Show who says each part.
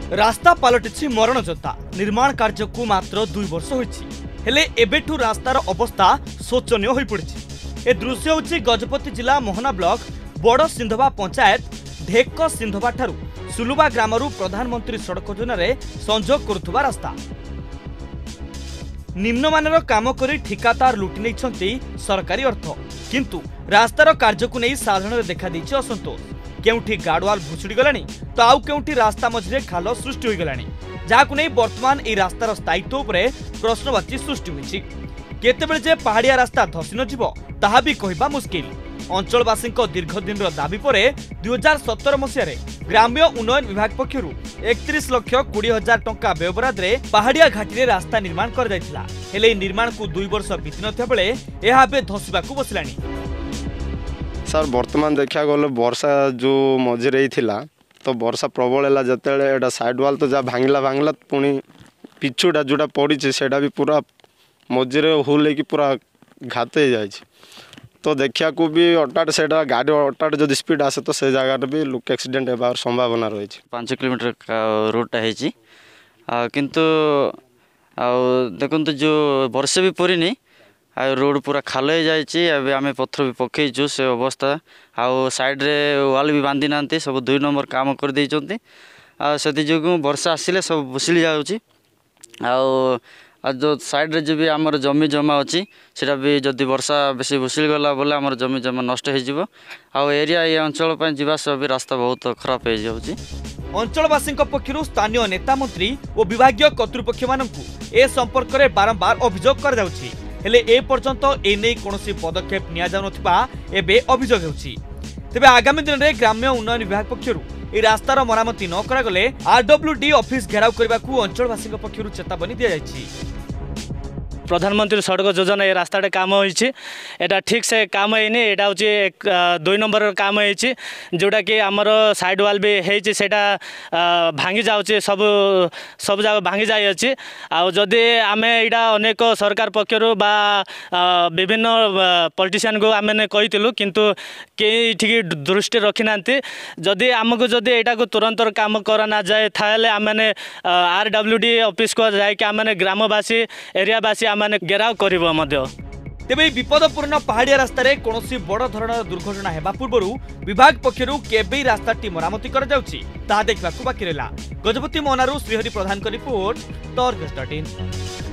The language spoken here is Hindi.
Speaker 1: रास्ता पलटि मरण जोता निर्माण कार्य को मात्र 2 वर्ष होइछि हेले एबेठु रास्तार अवस्था शोचनीय होई पड़िछि। ए दृश्य होछि गजपति जिला मोहना ब्लॉक बड़ सिंधवा पंचायत ढेक सिंधवा ठारू सुलुबा ग्रामरू प्रधानमंत्री सड़क योजन संजोग करुवा रास्ता। निम्नमानर काम करी ठिकादार लुटि नहीं सरकारी अर्थ, किंतु रास्तार कार्य को नहीं साधारण देखा देछि असंतोष। केउठी गाडवाल भुसुड़ी गलानी तो आउ केउठी रास्ता मझिरे खाल सृष्टि होई गलानी, जाहाकु नै वर्तमान ए रास्तार स्थायित्व उपरे प्रश्नवाची सृष्टि होइछि। केतेबेले जे पहाड़िया रास्ता धसी न जिवो ताहा भी कहिबा मुश्किल। अंचलवासी दीर्घ दिन दाबी पर 2017 मसीह ग्राम्य उन्नयन विभाग पक्षर 31,20,000 टंका व्ययबराद रे पहाड़िया घाटी रे रास्ता निर्माण कर जायतिला। हेले निर्माण को 2 वर्ष बीती नथिया बेले एहा बे धसिबाकू बसिलानी।
Speaker 2: सर वर्तमान देखा गले वर्षा जो मझे तो वर्षा प्रबल है जो साइड वाल तो जहाँ भांगला पुणी पिछुटा जोटा पड़ी से भी पूरा मझे होल हो पूरा घात हो जाए। तो देखा को भी अटाट से गाड़ी अटाट जो स्पीड आसे तो से जगह भी लोक एक्सीडेंट होबार संभावना रही।
Speaker 3: 5 किलोमीटर का रूटा है किंतु देखो जो वर्षे भी पड़नी रोड पूरा खाल हो जाए। आम पत्थर भी पकईचु से अवस्था आउ साइड रे वाल भी बांधी ना सब 2 नंबर काम कर देइचंती। से जो वर्षा आसिले सब भुसिली जाउची। जो साइड रे जो भी आमर जमी जमा अच्छी से भी जदि वर्षा बेसी भुसिल गला बोले आमर जमी जमा नष्ट हो एरिया ये अंचल पर जीवास भी रास्ता बहुत खराब हो जाउची।
Speaker 1: अंचलवासी पक्षर स्थानीय नेता मंत्री और विभागीय कर्तृपक्ष मानकु ए संपर्क में बारंबार अभियोग कर जाउची, हेले ए पर्यंत ए नै कोनोसी पदक्षेप निया जाउ नथिबा एबे अभियोग हेउची। तेबे आगामी दिन में ग्राम्य उन्नयन विभाग पक्षर ए रास्तार मरामती न करा गले आरडब्ल्यूडी ऑफिस घेराव करबाकू अंचलवासी पक्षर चेतावनी दिया जायछि।
Speaker 4: प्रधानमंत्री सड़क योजना ये रास्ता काम होइछि, एटा ठीक से काम होइनी। एटा होछि 2 नंबर काम होइछि जोटा कि आमर साइड वाल भी होइछि सेटा भांगी जाउछि, सब जगह भांगी जाय अछि। आ जदि आमे एटा अनेक सरकार पक्षरु बा विभिन्न पॉलिटिशियन को आमे कहितिलु किंतु के ठीक दृष्टि रखि नांती। जदि हमको जदि एटा को तुरंत काम करा ना जाए थाले आमे आरडब्ल्यूडी ऑफिस को जाय कि आमे ग्रामवासी एरियावासी माने घेराव करिवो मध्य।
Speaker 1: तेबे विपदपूर्ण पहाड़िया रास्ता रे कोनोसी बड़ धरणर दुर्घटना हेबा पूर्वरु विभाग पक्षरु केबे रास्ताटी मरामती कर जाउची ताहा देखबाकू बाकी रहला। गजपति मोहनारू श्रीहरि प्रधान का रिपोर्ट, तर्क 13।